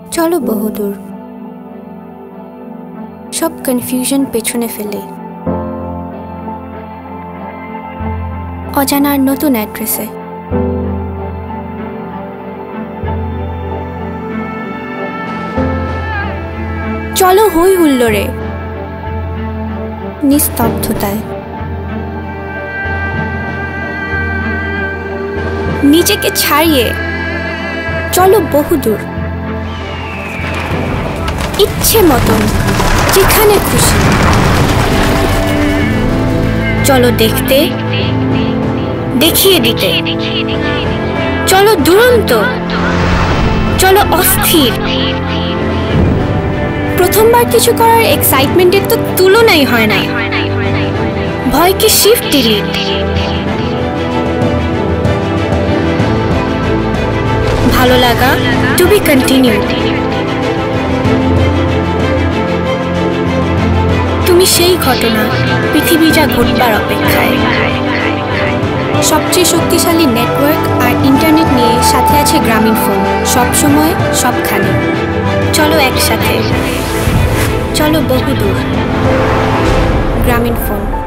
চলো বহুদূর, সব কনফিউশন পেছনে ফেলে অজানার নতুন অ্যাড্রেসে। চলো হই হুল্লোড়ে, নিস্তব্ধতায়, নিজেকে ছাড়িয়ে চলো বহুদূর, ইচ্ছে মতন যেখানে খুশি। চলো দেখতে, দেখিয়ে দিতে, চলো দুরন্ত, চলো অস্থির। প্রথমবার কিছু করার এক্সাইটমেন্টের তো তুলনাই হয় না। ভয়কে শিফট ডিলিট, ভালো লাগা টু বি কন্টিনিউ। তুমি সেই ঘটনা, পৃথিবী যা ঘটবার অপেক্ষায়। সবচেয়ে শক্তিশালী নেটওয়ার্ক আর ইন্টারনেট নিয়ে সাথে আছে গ্রামীণফোন, সবসময় সবখানে। চলো একসাথে, চলো বহুদূর, গ্রামীণফোন।